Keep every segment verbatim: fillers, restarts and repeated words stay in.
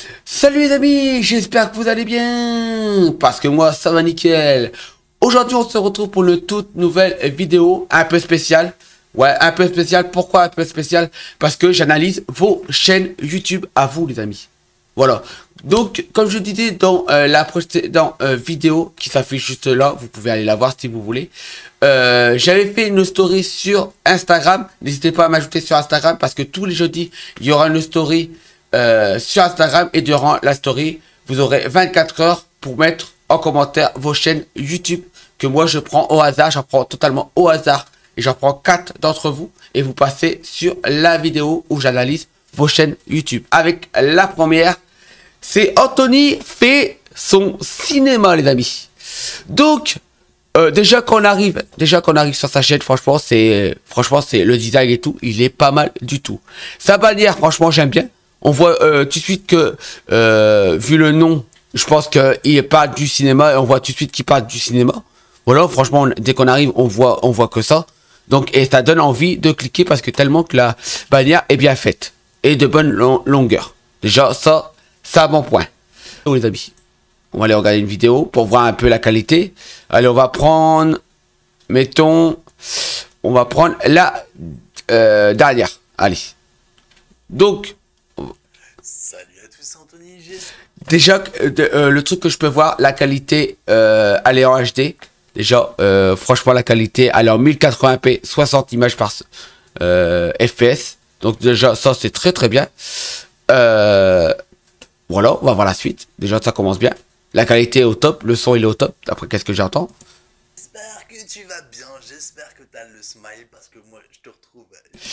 Salut les amis, j'espère que vous allez bien, parce que moi ça va nickel. Aujourd'hui on se retrouve pour une toute nouvelle vidéo un peu spéciale. Ouais, un peu spéciale, pourquoi un peu spéciale? Parce que j'analyse vos chaînes YouTube à vous les amis. Voilà, donc comme je disais dans euh, la précédente euh, vidéo qui s'affiche juste là, vous pouvez aller la voir si vous voulez. Euh, J'avais fait une story sur Instagram, n'hésitez pas à m'ajouter sur Instagram parce que tous les jeudis il y aura une story Euh, sur Instagram, et durant la story vous aurez vingt-quatre heures pour mettre en commentaire vos chaînes YouTube que moi je prends au hasard, j'en prends totalement au hasard et j'en prends quatre d'entre vous et vous passez sur la vidéo où j'analyse vos chaînes YouTube. Avec la première, c'est Anthony fait son cinéma les amis. Donc euh, déjà qu'on arrive déjà qu'on arrive sur sa chaîne, franchement c'est franchement c'est le design et tout, il est pas mal du tout. Sa bannière franchement j'aime bien. On voit euh, tout de suite que, euh, vu le nom, je pense qu'il parle du cinéma et on voit tout de suite qu'il parle du cinéma. Voilà, franchement, on, dès qu'on arrive, on voit, on voit que ça. Donc, et ça donne envie de cliquer parce que tellement que la bannière est bien faite et de bonne long longueur. Déjà, ça, ça a bon point. Oh les amis, on va aller regarder une vidéo pour voir un peu la qualité. Allez, on va prendre, mettons, on va prendre la euh, dernière. Allez. Donc, salut à tous, Anthony G. déjà, euh, euh, le truc que je peux voir, la qualité, euh, elle est en H D. Déjà, euh, franchement, la qualité, elle est en mille quatre-vingts p, soixante images par euh, F P S. Donc déjà, ça, c'est très très bien. Euh, voilà, on va voir la suite. Déjà, ça commence bien. La qualité est au top, le son, il est au top, d'après qu'est-ce que j'entends. J'espère que tu vas bien, j'espère que tu as le smile, parce que moi, je te retrouve...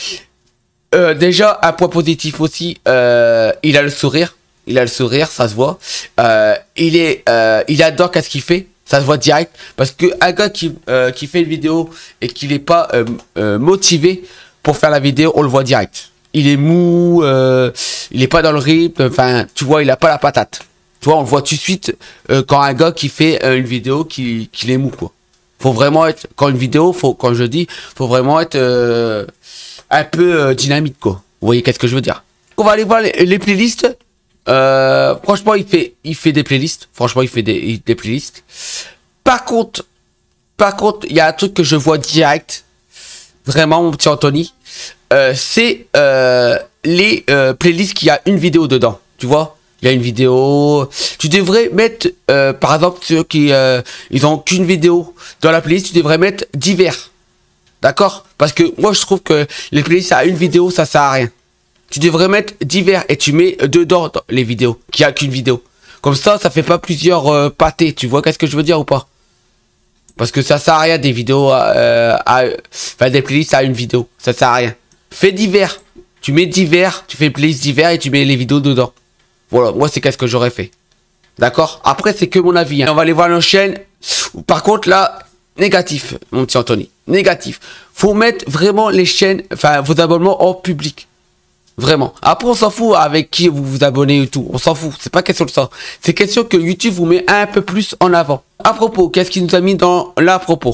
Euh, déjà, un point positif aussi, euh, il a le sourire. Il a le sourire, ça se voit. Euh, il est, euh, il adore qu'est-ce qu'il fait. Ça se voit direct. Parce que un gars qui, euh, qui fait une vidéo et qui n'est pas euh, euh, motivé pour faire la vidéo, on le voit direct. Il est mou, euh, il n'est pas dans le rythme. Enfin, tu vois, il n'a pas la patate. Tu vois, on le voit tout de suite euh, quand un gars qui fait euh, une vidéo qui, qui est mou, quoi. Faut vraiment être, quand une vidéo, faut, quand je dis, faut vraiment être... Euh, un peu euh, dynamique quoi. Vous voyez qu'est-ce que je veux dire. On va aller voir les, les playlists. Euh, franchement il fait il fait des playlists. Franchement il fait des, des playlists. Par contre, par contre il y a un truc que je vois direct. Vraiment mon petit Anthony. Euh, c'est euh, les euh, playlists qui a une vidéo dedans. Tu vois. Il y a une vidéo. Tu devrais mettre euh, par exemple ceux qui euh, ils ont qu'une vidéo dans la playlist. Tu devrais mettre divers. D'accord? Parce que moi je trouve que les playlists à une vidéo ça sert à rien. Tu devrais mettre divers et tu mets dedans les vidéos qui a qu'une vidéo. Comme ça ça fait pas plusieurs euh, pâtés. Tu vois qu'est-ce que je veux dire ou pas? Parce que ça sert à rien des vidéos euh, à, enfin des playlists à une vidéo. Ça sert à rien. Fais divers. Tu mets divers, tu fais playlist divers et tu mets les vidéos dedans. Voilà, moi c'est qu'est-ce que j'aurais fait. D'accord? Après c'est que mon avis. Hein. On va aller voir nos chaînes. Par contre là, négatif mon petit Anthony. Négatif. Faut mettre vraiment les chaînes, enfin vos abonnements en public. Vraiment. Après on s'en fout avec qui vous vous abonnez et tout. On s'en fout. C'est pas question de ça. C'est question que YouTube vous met un peu plus en avant. À propos, qu'est-ce qu'il nous a mis dans l'à propos?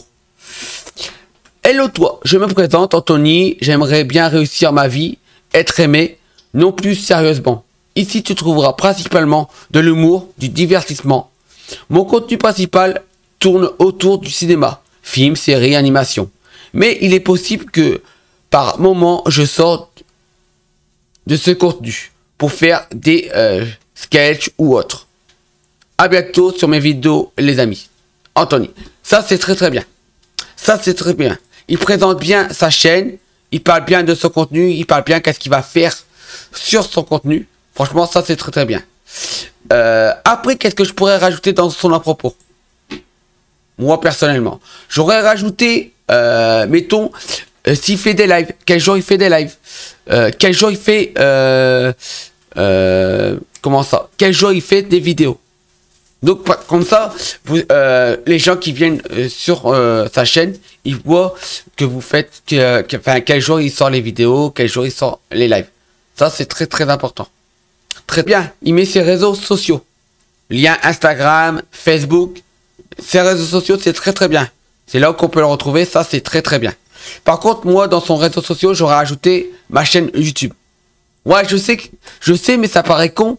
Hello toi, je me présente Anthony. J'aimerais bien réussir ma vie, être aimé, non plus sérieusement. Ici tu trouveras principalement de l'humour, du divertissement. Mon contenu principal tourne autour du cinéma. Films, séries, animation. Mais il est possible que par moment je sorte de ce contenu pour faire des euh, sketchs ou autres. A bientôt sur mes vidéos les amis. Anthony. Ça c'est très très bien. Ça c'est très bien. Il présente bien sa chaîne. Il parle bien de son contenu. Il parle bien qu'est-ce qu'il va faire sur son contenu. Franchement ça c'est très très bien. Euh, après qu'est-ce que je pourrais rajouter dans son à propos? Moi personnellement, j'aurais rajouté, euh, mettons, euh, s'il fait des lives, quel jour il fait des lives, euh, quel jour il fait, euh, euh, comment ça, quel jour il fait des vidéos. Donc comme ça, vous, euh, les gens qui viennent euh, sur euh, sa chaîne, ils voient que vous faites, que, que, enfin, quel jour il sort les vidéos, quel jour il sort les lives. Ça c'est très très important. Très bien, il met ses réseaux sociaux, lien Instagram, Facebook. Ces réseaux sociaux c'est très très bien. C'est là qu'on peut le retrouver, ça c'est très très bien. Par contre moi dans son réseau social j'aurais ajouté ma chaîne YouTube. Ouais je sais que je sais mais ça paraît con.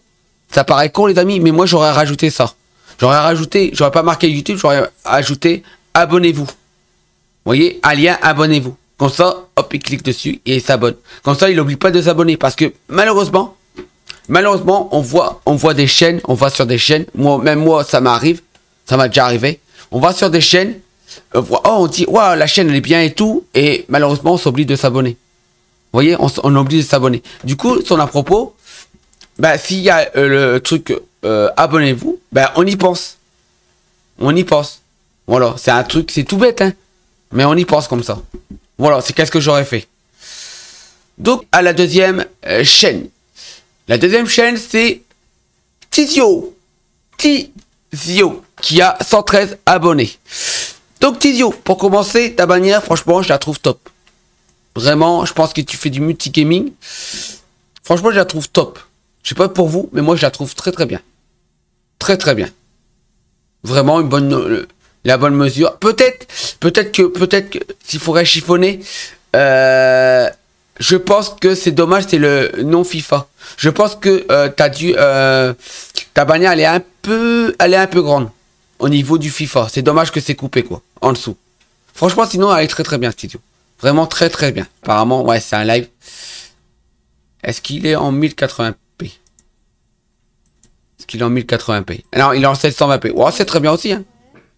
Ça paraît con, les amis, mais moi, j'aurais rajouté ça. J'aurais rajouté, j'aurais pas marqué YouTube, j'aurais ajouté abonnez-vous. Vous voyez, un lien, abonnez-vous. Comme ça, hop, il clique dessus et il s'abonne. Comme ça, il n'oublie pas de s'abonner. Parce que malheureusement, malheureusement, on voit, on voit des chaînes, on va sur des chaînes. Moi, même moi, ça m'arrive. Ça m'a déjà arrivé. On va sur des chaînes. On voit, oh, on dit, waouh, la chaîne, elle est bien et tout. Et malheureusement, on s'oublie de s'abonner. Vous voyez, on, on oublie de s'abonner. Du coup, son à propos, bah, s'il y a euh, le truc, euh, abonnez-vous, bah, on y pense. On y pense. Voilà, c'est un truc, c'est tout bête, hein. Mais on y pense comme ça. Voilà, c'est qu'est-ce que j'aurais fait. Donc, à la deuxième euh, chaîne. La deuxième chaîne, c'est Tizio. Tizio, qui a cent treize abonnés. Donc, Tizio, pour commencer, ta bannière, franchement, je la trouve top. Vraiment, je pense que tu fais du multigaming. Franchement, je la trouve top. Je sais pas pour vous, mais moi, je la trouve très très bien. Très très bien. Vraiment, une bonne... Euh, la bonne mesure. Peut-être, peut-être que, peut-être que s'il faudrait chiffonner, euh, je pense que c'est dommage, c'est le non FIFA. Je pense que euh, t'as dû, euh, ta bannière, elle est un peu, elle est un peu grande au niveau du FIFA. C'est dommage que c'est coupé quoi, en dessous. Franchement, sinon, elle est très très bien cette vidéo. Vraiment très très bien. Apparemment, ouais, c'est un live. Est-ce qu'il est en mille quatre-vingts p? Est-ce qu'il est en mille quatre-vingts p? Non, il est en sept cent vingt p. Oh, c'est très bien aussi, hein.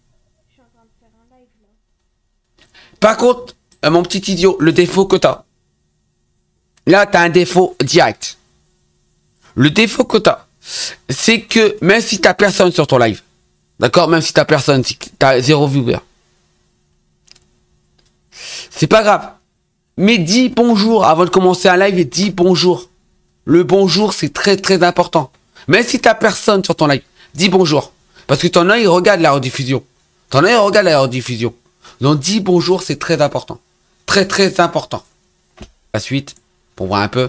Par contre, euh, mon petit idiot, le défaut que t'as. Là, t'as un défaut direct. Le défaut que t'as, c'est que même si t'as personne sur ton live, d'accord, même si t'as personne, si t'as zéro viewer, c'est pas grave. Mais dis bonjour avant de commencer un live et dis bonjour. Le bonjour, c'est très très important. Même si t'as personne sur ton live, dis bonjour. Parce que ton œil regarde la rediffusion. Ton œil regarde la rediffusion. Donc dis bonjour, c'est très important. Très très important. La suite, pour voir un peu.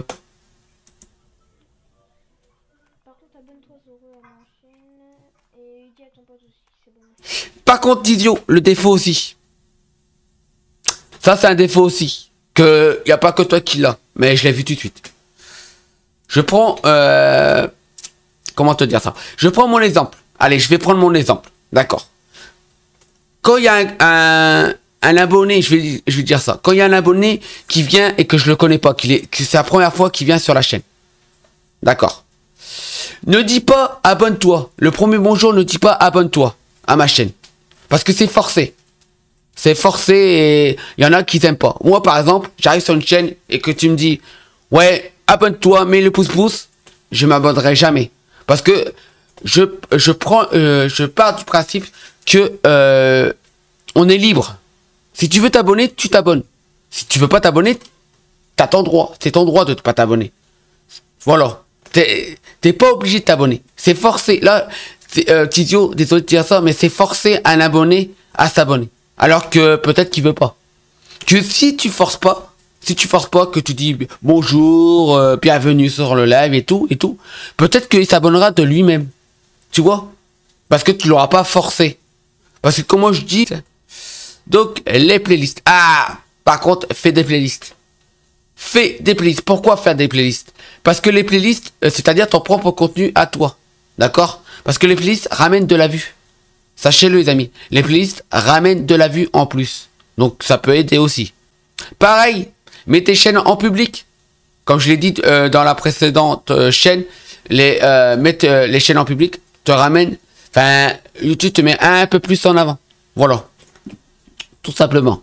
Par contre, abonne-toi Zoro à ma chaîne et dis à ton pote aussi, c'est bon. Par contre, Didio, le défaut aussi. Ça, c'est un défaut aussi. Que y a pas que toi qui l'a. Mais je l'ai vu tout de suite. Je prends... Euh, comment te dire ça? Je prends mon exemple. Allez, je vais prendre mon exemple. D'accord. Quand il y a un, un, un abonné, je vais, je vais dire ça. Quand il y a un abonné qui vient et que je le connais pas, qu'il est, que c'est la première fois qu'il vient sur la chaîne. D'accord. Ne dis pas abonne-toi. Le premier bonjour, ne dis pas abonne-toi à ma chaîne. Parce que c'est forcé. C'est forcé et il y en a qui t'aiment pas. Moi, par exemple, j'arrive sur une chaîne et que tu me dis ouais, abonne-toi, mets le pouce-pouce. Je m'abonnerai jamais. Parce que je, je prends, euh, je pars du principe que euh, on est libre. Si tu veux t'abonner, tu t'abonnes. Si tu veux pas t'abonner, t'as ton droit. C'est ton droit de ne pas t'abonner. Voilà. T'es t'es pas obligé de t'abonner. C'est forcé. Là, euh, Tizio, désolé de dire ça, mais c'est forcer un abonné à s'abonner. Alors que peut-être qu'il veut pas. Que si tu forces pas, si tu forces pas, que tu dis bonjour, euh, bienvenue sur le live et tout, et tout, peut-être qu'il s'abonnera de lui-même. Tu vois? Parce que tu l'auras pas forcé. Parce que comment je dis, donc les playlists. Ah, par contre, fais des playlists. Fais des playlists. Pourquoi faire des playlists? Parce que les playlists, euh, c'est-à-dire ton propre contenu à toi. D'accord? Parce que les playlists ramènent de la vue. Sachez-le les amis, les playlists ramènent de la vue en plus. Donc ça peut aider aussi. Pareil, mets tes chaînes en public. Comme je l'ai dit euh, dans la précédente euh, chaîne, les, euh, mettre euh, les chaînes en public te ramène. Enfin, YouTube te met un peu plus en avant. Voilà. Tout simplement.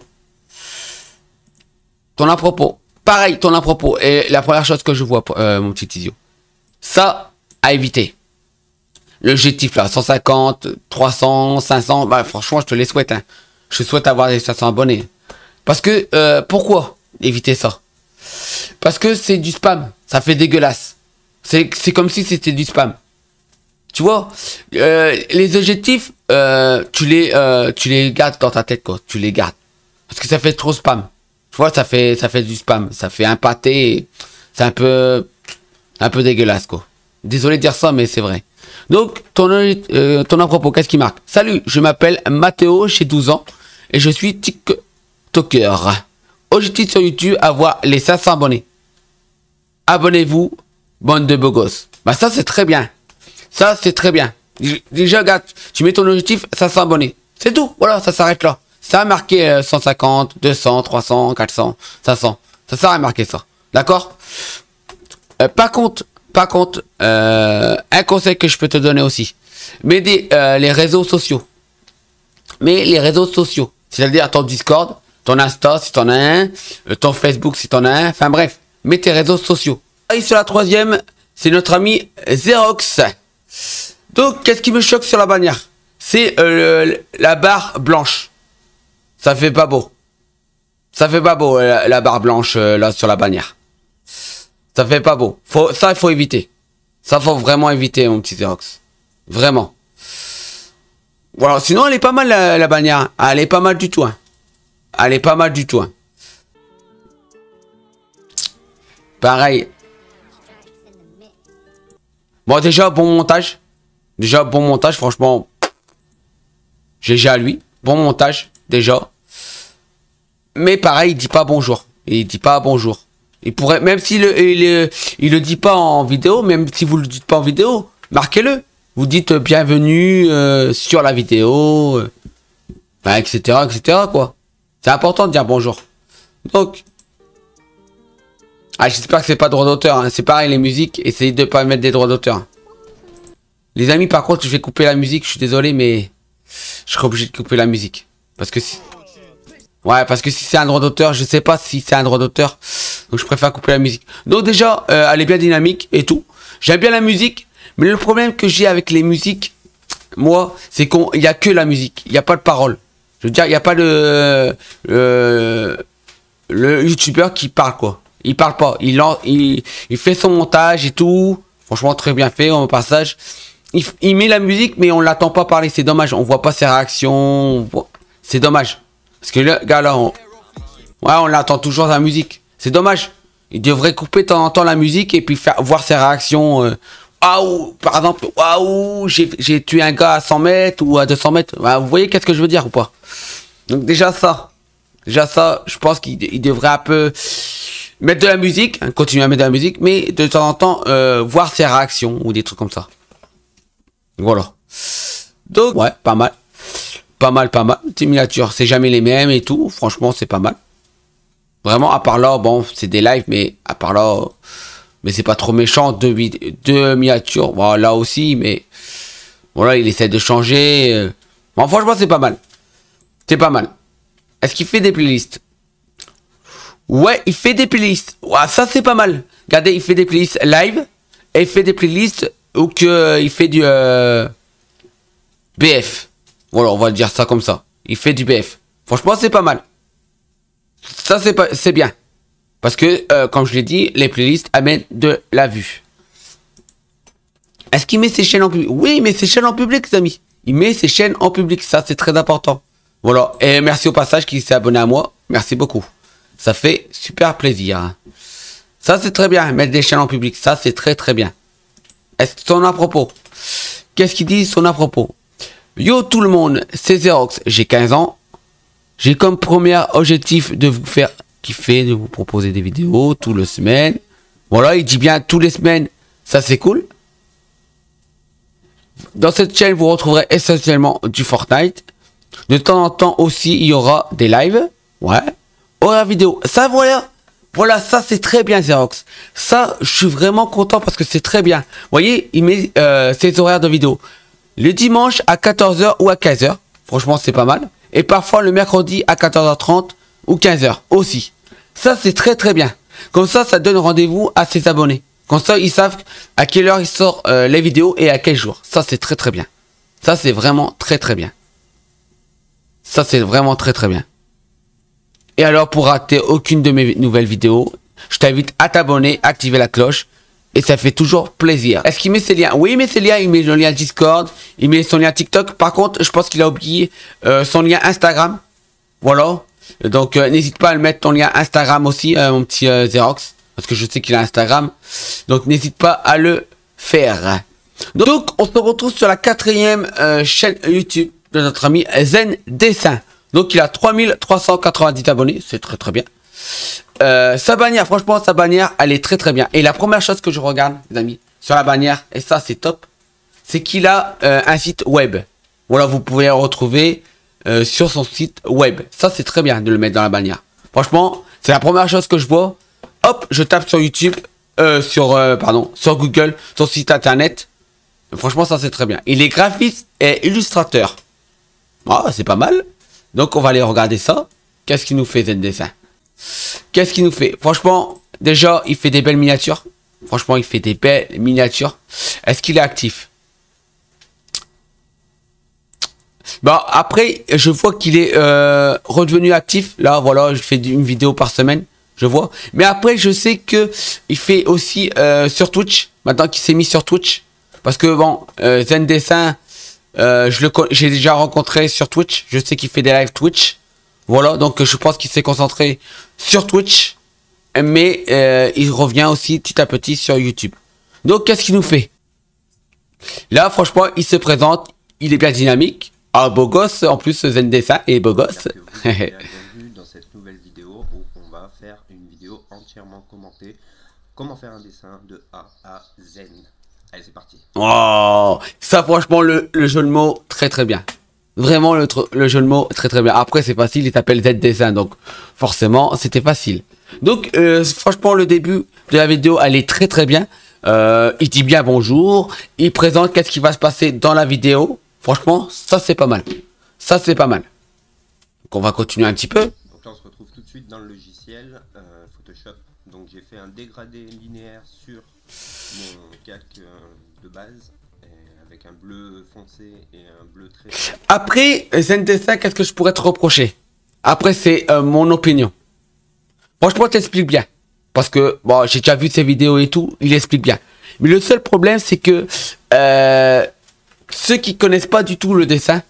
Ton à propos. Pareil, ton à propos. Et la première chose que je vois, euh, mon petit idiot. Ça, à éviter. L'objectif là, cent cinquante, trois cents, cinq cents, bah franchement je te les souhaite. Hein. Je souhaite avoir les cinq cents abonnés. Parce que, euh, pourquoi éviter ça? Parce que c'est du spam, ça fait dégueulasse. C'est comme si c'était du spam. Tu vois, euh, les objectifs, euh, tu, les, euh, tu les gardes dans ta tête quoi, tu les gardes. Parce que ça fait trop spam. Tu vois, ça fait, ça fait du spam, ça fait un pâté, c'est un peu, un peu dégueulasse quoi. Désolé de dire ça, mais c'est vrai. Donc, ton, euh, ton à propos, qu'est-ce qui marque? Salut, je m'appelle Mathéo, j'ai douze ans, et je suis TikToker. Objectif sur YouTube, avoir les cinq cents abonnés. Abonnez-vous, bande de beaux gosses. Bah ça, c'est très bien. Ça, c'est très bien. Déjà, regarde, tu mets ton objectif, cinq cents abonnés. C'est tout. Voilà, ça s'arrête là. Ça a marqué euh, cent cinquante, deux cents, trois cents, quatre cents, cinq cents. Ça sert à marquer ça. D'accord? euh, Par contre, par contre, euh, un conseil que je peux te donner aussi. Mets des, euh, les réseaux sociaux. Mais les réseaux sociaux. C'est-à-dire ton Discord, ton Insta si t'en as un, euh, ton Facebook si t'en as un. Enfin bref, mets tes réseaux sociaux. Et sur la troisième, c'est notre ami Xerox. Donc, qu'est-ce qui me choque sur la bannière? C'est euh, la barre blanche. Ça fait pas beau. Ça fait pas beau, la, la barre blanche euh, là sur la bannière. Ça fait pas beau. Faut, ça, il faut éviter. Ça, faut vraiment éviter, mon petit Xerox. Vraiment. Voilà, sinon, elle est pas mal, la, la bannière. Elle est pas mal du tout. Hein. Elle est pas mal du tout. Hein. Pareil. Bon, déjà, bon montage. Déjà, bon montage, franchement. G G à lui. Bon montage, déjà. Mais pareil, il dit pas bonjour. Il dit pas bonjour. Il pourrait, même s'il le, il, il le dit pas en vidéo, même si vous le dites pas en vidéo, marquez-le. Vous dites bienvenue euh, sur la vidéo, euh, bah, et cetera, et cetera quoi. C'est important de dire bonjour. Donc, ah, j'espère que c'est pas droit d'auteur. Hein. C'est pareil les musiques, essayez de pas mettre des droits d'auteur. Les amis, par contre, je vais couper la musique. Je suis désolé, mais je serai obligé de couper la musique parce que si... Ouais, parce que si c'est un droit d'auteur, je sais pas si c'est un droit d'auteur. Donc je préfère couper la musique. Donc déjà, euh, elle est bien dynamique et tout. J'aime bien la musique. Mais le problème que j'ai avec les musiques, moi, c'est qu'il n'y a que la musique. Il n'y a pas de parole. Je veux dire, il n'y a pas de... Euh, le youtubeur qui parle, quoi. Il parle pas. Il, il, il fait son montage et tout. Franchement, très bien fait, au passage. Il, il met la musique, mais on l'attend pas parler. C'est dommage. On voit pas ses réactions. Voit... C'est dommage. Parce que le gars là, on... ouais, on l'attend toujours la musique. C'est dommage. Il devrait couper de temps en temps la musique et puis faire voir ses réactions. Euh... Waouh, par exemple, waouh, j'ai tué un gars à cent mètres ou à deux cents mètres. Ouais, vous voyez qu'est-ce que je veux dire ou pas? Donc déjà ça, déjà ça, je pense qu'il devrait un peu mettre de la musique, hein, continuer à mettre de la musique, mais de temps en temps euh, voir ses réactions ou des trucs comme ça. Voilà. Donc ouais, pas mal. Pas mal, pas mal. Tes miniatures, c'est jamais les mêmes et tout. Franchement, c'est pas mal. Vraiment, à part là, bon, c'est des lives, mais à part là, mais c'est pas trop méchant. Deux, deux miniatures, bon, là aussi, mais voilà, il essaie de changer. Bon, franchement, c'est pas mal. C'est pas mal. Est-ce qu'il fait des playlists? Ouais, il fait des playlists. Ouais, ça, c'est pas mal. Regardez, il fait des playlists live et il fait des playlists où que, euh, il fait du euh, B F. Voilà, on va dire ça comme ça. Il fait du B F. Franchement, c'est pas mal. Ça, c'est pas, c'est bien. Parce que, euh, comme je l'ai dit, les playlists amènent de la vue. Est-ce qu'il met ses chaînes en public? Oui, il met ses chaînes en public, les amis. Il met ses chaînes en public. Ça, c'est très important. Voilà. Et merci au passage qui s'est abonné à moi. Merci beaucoup. Ça fait super plaisir. Ça, c'est très bien. Mettre des chaînes en public. Ça, c'est très, très bien. Est-ce que son à propos? Qu'est-ce qu'il dit son à propos? Yo tout le monde, c'est Xerox, j'ai quinze ans. J'ai comme premier objectif de vous faire kiffer, de vous proposer des vidéos toutes les semaines. Voilà, il dit bien toutes les semaines, ça c'est cool. Dans cette chaîne, vous retrouverez essentiellement du Fortnite. De temps en temps aussi, il y aura des lives. Ouais. Horaire vidéo. Ça, voilà. Voilà, ça c'est très bien Xerox. Ça, je suis vraiment content parce que c'est très bien. Vous voyez, il met euh, ses horaires de vidéo. Le dimanche à quatorze heures ou à quinze heures. Franchement, c'est pas mal. Et parfois le mercredi à quatorze heures trente ou quinze heures aussi. Ça, c'est très très bien. Comme ça, ça donne rendez-vous à ses abonnés. Comme ça, ils savent à quelle heure il sort euh, les vidéos et à quel jour. Ça, c'est très très bien. Ça, c'est vraiment très très bien. Ça, c'est vraiment très très bien. Et alors, pour rater aucune de mes nouvelles vidéos, je t'invite à t'abonner, activer la cloche. Et ça fait toujours plaisir. Est-ce qu'il met ses liens? Oui, il met ses liens. Il met son lien Discord. Il met son lien TikTok. Par contre, je pense qu'il a oublié euh, son lien Instagram. Voilà. Donc, euh, n'hésite pas à le mettre ton lien Instagram aussi, euh, mon petit euh, Xerox. Parce que je sais qu'il a Instagram. Donc, n'hésite pas à le faire. Donc, on se retrouve sur la quatrième euh, chaîne YouTube de notre ami Zen Dessin. Donc, il a trois mille trois cent quatre-vingt-dix abonnés. C'est très, très bien. Euh, sa bannière, franchement, sa bannière, elle est très très bien. Et la première chose que je regarde, les amis, sur la bannière, et ça c'est top, c'est qu'il a euh, un site web. Voilà, vous pouvez le retrouver euh, sur son site web. Ça, c'est très bien de le mettre dans la bannière. Franchement, c'est la première chose que je vois. Hop, je tape sur YouTube, euh, sur, euh, pardon, sur Google, son site internet. Franchement, ça, c'est très bien. Il est graphiste et illustrateur. Ah, c'est pas mal. Donc, on va aller regarder ça. Qu'est-ce qu'il nous fait, Z Dessin? Qu'est-ce qu'il nous fait? Franchement, déjà, il fait des belles miniatures. Franchement, il fait des belles miniatures. Est-ce qu'il est actif? Bah, après, je vois qu'il est euh, redevenu actif. Là, voilà, je fais une vidéo par semaine. Je vois. Mais après, je sais que il fait aussi euh, sur Twitch. Maintenant qu'il s'est mis sur Twitch. Parce que, bon, euh, Zen Dessin, euh, je le j'ai déjà rencontré sur Twitch. Je sais qu'il fait des lives Twitch. Voilà, donc je pense qu'il s'est concentré sur Twitch. Mais euh, il revient aussi petit à petit sur YouTube. Donc, qu'est-ce qu'il nous fait? Là, franchement, il se présente. Il est bien dynamique. Ah, beau gosse. En plus, Zen Dessin est beau gosse. Vous avez bienvenue dans cette nouvelle vidéo où on va faire une vidéo entièrement commentée. Comment faire un dessin de A à Z. Allez, c'est parti. Oh, ça, franchement, le, le jeu de mots, très très bien. Vraiment, le, le jeu de mots, très très bien. Après, c'est facile, il s'appelle Z Dessin. Donc, forcément, c'était facile. Donc, euh, franchement, le début de la vidéo, elle est très très bien. Euh, il dit bien bonjour. Il présente qu'est-ce qui va se passer dans la vidéo. Franchement, ça, c'est pas mal. Ça, c'est pas mal. Donc, on va continuer un petit peu. Donc là, on se retrouve tout de suite dans le logiciel euh, Photoshop. Donc, j'ai fait un dégradé linéaire sur mon calque euh, de base. Avec un bleu foncé et un bleu très... Après, Zen Dessin, qu'est-ce que je pourrais te reprocher? Après, c'est euh, mon opinion. Franchement, t'expliques bien. Parce que, bon, j'ai déjà vu ses vidéos et tout, il explique bien. Mais le seul problème, c'est que euh, ceux qui connaissent pas du tout le dessin,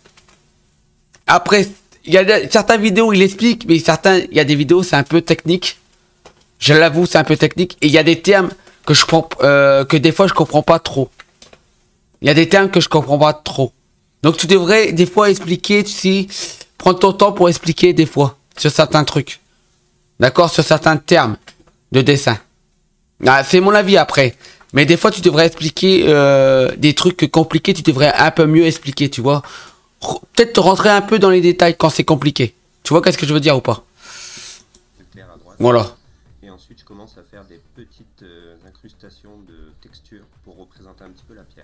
après, il y a de, certaines vidéos, il explique, mais certains, il y a des vidéos, c'est un peu technique. Je l'avoue, c'est un peu technique. Et il y a des termes que je comprends, euh, que des fois, je comprends pas trop. Il y a des termes que je comprends pas trop. Donc, tu devrais, des fois, expliquer, tu sais, prendre ton temps pour expliquer, des fois, sur certains trucs. D'accord? Sur certains termes de dessin. Ah, c'est mon avis après. Mais des fois, tu devrais expliquer euh, des trucs compliqués, tu devrais un peu mieux expliquer, tu vois. Peut-être te rentrer un peu dans les détails quand c'est compliqué. Tu vois qu'est-ce que je veux dire ou pas? Clair à droite. Voilà. Et ensuite, je commence à faire des petites euh, incrustations de texture pour représenter un petit peu la pierre.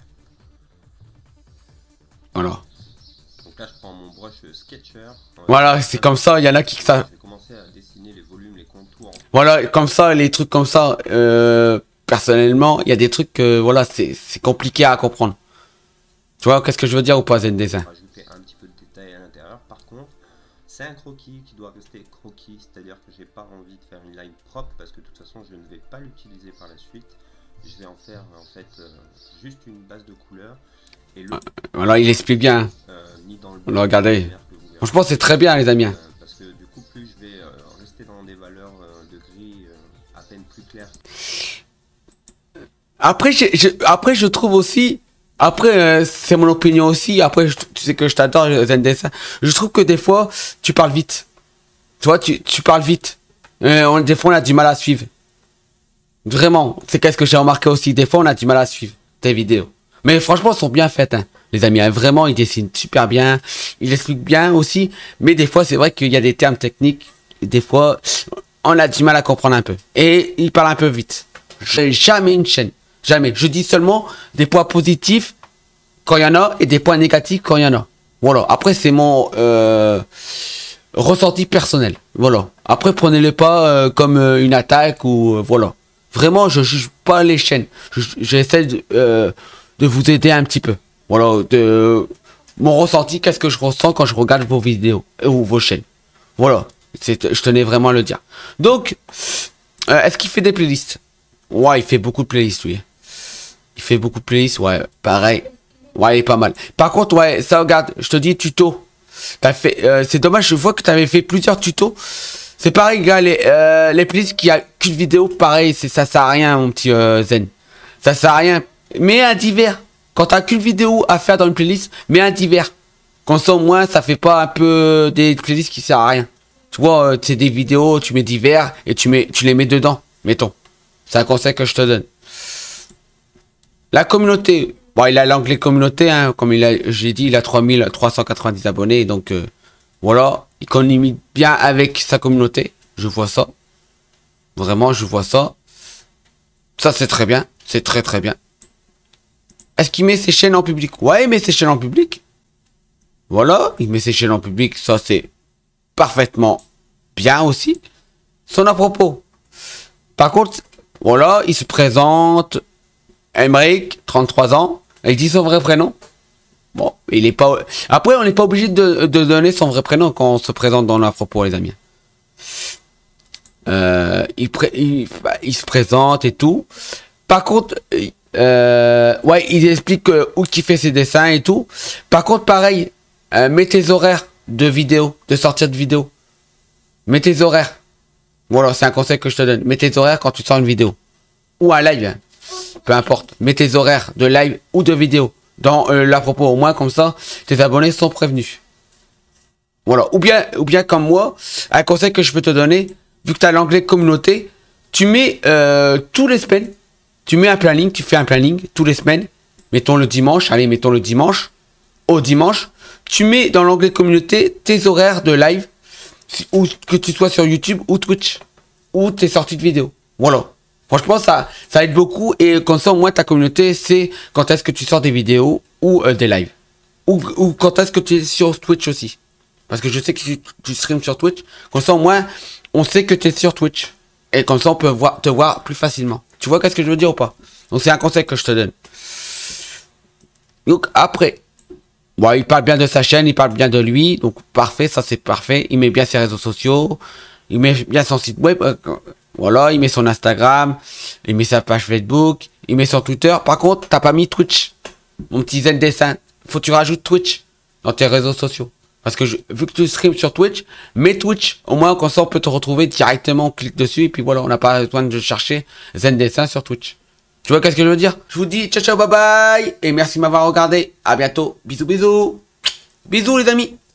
Voilà. Donc là, je prends mon brush sketcher. Voilà, c'est comme ça, il y en a qui... ça. Je vais commencer à dessiner les volumes, les contours. Voilà, comme ça, les trucs comme ça, euh, personnellement, il y a des trucs, euh, voilà, c'est compliqué à comprendre. Tu vois, qu'est-ce que je veux dire ou pas, Zen Dessin? Rajouter un petit peu de détail à l'intérieur. Par contre, c'est un croquis qui doit rester croquis, c'est-à-dire que j'ai pas envie de faire une line propre parce que de toute façon, je ne vais pas l'utiliser par la suite. Je vais en faire en fait euh, juste une base de couleur. Et le... Voilà, il explique bien. Euh, ni dans le On regardez. Franchement, c'est très bien, les amis. Euh, parce que du coup, plus je vais euh, rester dans des valeurs euh, de gris euh, à peine plus claires. Après, je, je, après, je trouve aussi... Après, euh, c'est mon opinion aussi. Après, je, tu sais que je t'adore, Zen Dessin. Je trouve que des fois, tu parles vite. Tu vois, tu, tu parles vite. Euh, on, des fois, on a du mal à suivre. Vraiment. C'est qu'est-ce que j'ai remarqué aussi. Des fois, on a du mal à suivre tes vidéos. Mais franchement, elles sont bien faites, hein, les amis. Hein. Vraiment, ils dessinent super bien. Ils expliquent bien aussi. Mais des fois, c'est vrai qu'il y a des termes techniques. Et des fois, on a du mal à comprendre un peu. Et ils parlent un peu vite. J'ai jamais une chaîne. Jamais. Je dis seulement des points positifs quand il y en a et des points négatifs quand il y en a. Voilà. Après, c'est mon euh, ressenti personnel. Voilà. Après, prenez-le pas euh, comme euh, une attaque ou euh, voilà. Vraiment, je juge pas les chaînes. J'essaie de, euh, de vous aider un petit peu. Voilà. De mon ressenti, qu'est-ce que je ressens quand je regarde vos vidéos euh, ou vos chaînes. Voilà. Je tenais vraiment à le dire. Donc, euh, est-ce qu'il fait des playlists? Ouais, il fait beaucoup de playlists, oui. Il fait beaucoup de playlists, ouais, pareil. Ouais, il est pas mal. Par contre, ouais, ça, regarde, je te dis tuto. T'as fait, euh, c'est dommage, je vois que tu avais fait plusieurs tutos. C'est pareil, gars, les, euh, les playlists qui a qu'une vidéo, pareil, ça sert à rien, mon petit euh, Zen. Ça sert à rien. Mais un divers. Quand t'as qu'une vidéo à faire dans une playlist, mets un divers. Comme ça, au moins, ça fait pas un peu des playlists qui servent à rien. Tu vois, euh, c'est des vidéos, tu mets divers et tu, mets, tu les mets dedans, mettons. C'est un conseil que je te donne. La communauté, Bon, il a l'onglet communauté, hein, comme il a, j'ai dit, il a trois mille trois cent quatre-vingt-dix abonnés, donc euh, voilà, il communique bien avec sa communauté, je vois ça. Vraiment, je vois ça. Ça, c'est très bien, c'est très très bien. Est-ce qu'il met ses chaînes en public? Ouais, il met ses chaînes en public. Voilà, il met ses chaînes en public, ça c'est parfaitement bien aussi. Son à propos. Par contre, voilà, il se présente, Emeric, trente-trois ans, il dit son vrai prénom. Bon, il est pas... Après, on n'est pas obligé de, de donner son vrai prénom quand on se présente dans l'à propos, les amis. Euh, il, pré... il... il se présente et tout. Par contre... Euh, ouais, il explique euh, où il fait ses dessins et tout. Par contre, pareil, euh, mets tes horaires de vidéo, de sortir de vidéo. Mets tes horaires. Voilà, c'est un conseil que je te donne. Mets tes horaires quand tu sors une vidéo. Ou un live. Hein. Peu importe. Mets tes horaires de live ou de vidéo. Dans euh, l'à propos, au moins comme ça, tes abonnés sont prévenus. Voilà. Ou bien, ou bien comme moi, un conseil que je peux te donner, vu que tu as l'anglais communauté, tu mets euh, tous les semaines. Tu mets un planning, tu fais un planning tous les semaines. Mettons le dimanche, allez, mettons le dimanche. Au dimanche, tu mets dans l'onglet communauté tes horaires de live, ou que tu sois sur YouTube ou Twitch, ou tes sorties de vidéos. Voilà. Franchement, ça, ça aide beaucoup. Et comme ça, au moins, ta communauté sait quand est-ce que tu sors des vidéos ou euh, des lives. Ou, ou quand est-ce que tu es sur Twitch aussi. Parce que je sais que tu, tu streams sur Twitch. Comme ça, au moins, on sait que tu es sur Twitch. Et comme ça, on peut voir, te voir plus facilement. Tu vois qu'est-ce que je veux dire ou pas? Donc c'est un conseil que je te donne. Donc après, bon, il parle bien de sa chaîne, il parle bien de lui. Donc parfait, ça c'est parfait. Il met bien ses réseaux sociaux. Il met bien son site web. Euh, voilà, il met son Instagram. Il met sa page Facebook. Il met son Twitter. Par contre, t'as pas mis Twitch. Mon petit zen dessin. Faut que tu rajoutes Twitch dans tes réseaux sociaux. Parce que je, vu que tu streams sur Twitch, mets Twitch. Au moins, comme ça, on peut te retrouver directement. On clique dessus. Et puis voilà, on n'a pas besoin de chercher Zen Dessin sur Twitch. Tu vois qu'est-ce que je veux dire? Je vous dis ciao, ciao, bye bye. Et merci de m'avoir regardé. À bientôt. Bisous, bisous. Bisous, les amis.